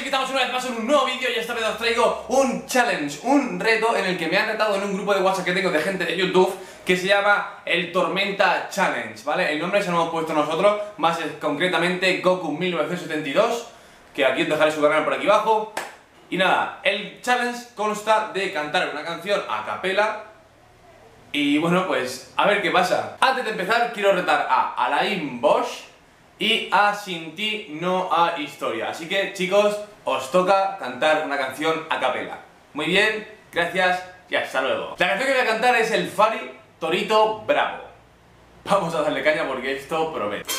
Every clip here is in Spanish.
estamos una vez más en un nuevo vídeo y esta vez os traigo un challenge, un reto en el que me han retado en un grupo de WhatsApp que tengo de gente de YouTube que se llama el Tormenta Challenge, ¿vale? El nombre se lo hemos puesto nosotros, más concretamente Goku 1972, que aquí os dejaré su canal por aquí abajo. Y nada, el challenge consta de cantar una canción a capela. Y bueno, pues a ver qué pasa. Antes de empezar quiero retar a Alain Bosch y a Sin ti no hay historia. Así que chicos, os toca cantar una canción a capela. Muy bien, gracias y hasta luego. La canción que voy a cantar es el Fari Torito Bravo. Vamos a darle caña porque esto promete.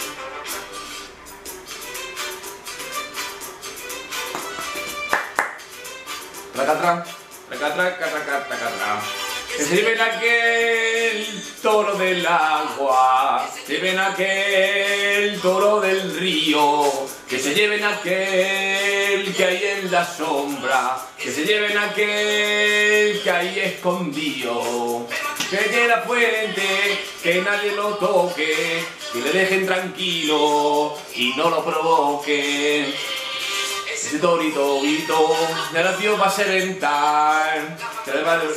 Tracatra, tracatra, tracatra, tracatra. Que se lleven aquel toro del agua, se lleven aquel toro del río, que se lleven aquel que hay en la sombra, que se lleven aquel que hay escondido, que llegue la fuente, que nadie lo toque, que le dejen tranquilo y no lo provoquen. Ese torito ya nació para serentar, se le va del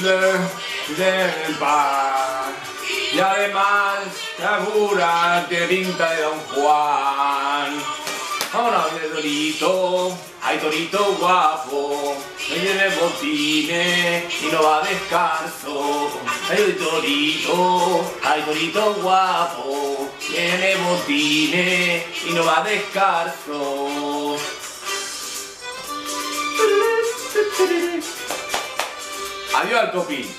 pan. Y además, la cura tiene pinta de Don Juan. Vámonos, de torito, ay torito guapo, no lleve botines y no va descalzo. Ay torito guapo, tiene botines y no va descalzo. Adiós al copy.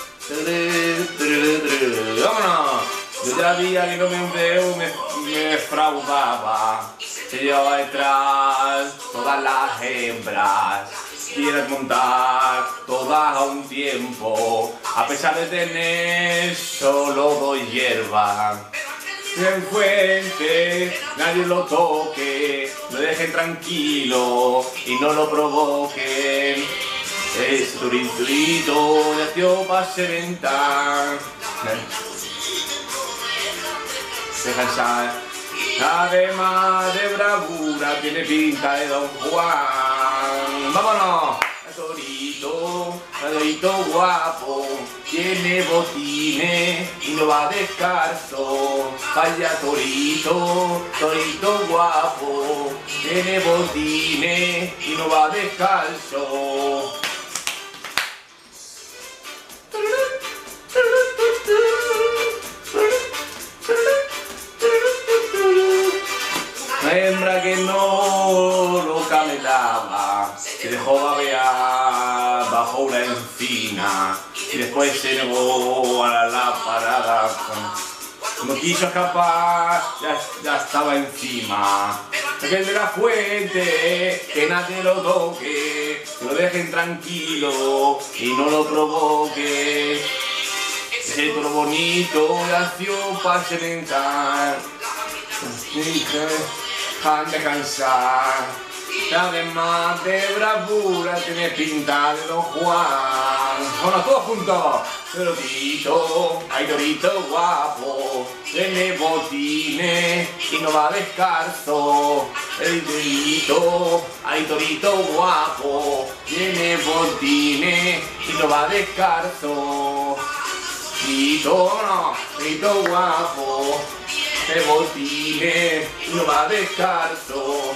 Vámonos. Yo ya día que no me fraudaba. Se llevaba detrás todas las hembras. Quieres montar todas a un tiempo, a pesar de tener solo 2 hierbas. En fuente, nadie lo toque, lo dejen tranquilo y no lo provoquen. Ese turito nació para serentar. Descansar. Además de bravura, tiene pinta de Don Juan. ¡Vámonos! Torito guapo, tiene botines y no va descalzo. Vaya torito guapo, tiene botines y no va descalzo. Una hembra que no lo camelaba, se dejó babear bajo una encina y después se negó a la parada. No quiso escapar, ya estaba encima. Aquel de la fuente, que nadie lo toque, que lo dejen tranquilo y no lo provoque. Ese toro bonito nació para serentar. Han de cansar, además de bravura tiene pinta de Don Juan. Bueno, todos juntos. Ay torito guapo, tiene botines y no va descalzo. Ay torito guapo, tiene botines y no va descalzo. Torito guapo, de botines y no va descalzo.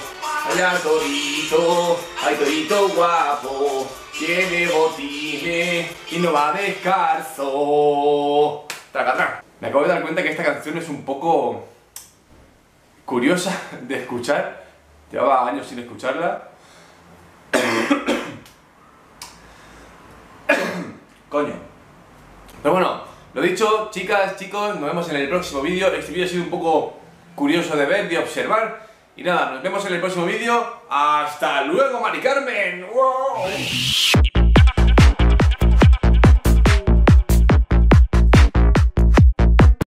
Ay torito guapo, tiene botines y no va descalzo. Traca. Me acabo de dar cuenta que esta canción es un poco curiosa de escuchar. Llevaba años sin escucharla. Coño. Pero bueno, lo dicho, chicas, chicos, nos vemos en el próximo vídeo. Este vídeo ha sido un poco curioso de ver, de observar. Y nada, nos vemos en el próximo vídeo. ¡Hasta luego, Mari Carmen! ¡Wow!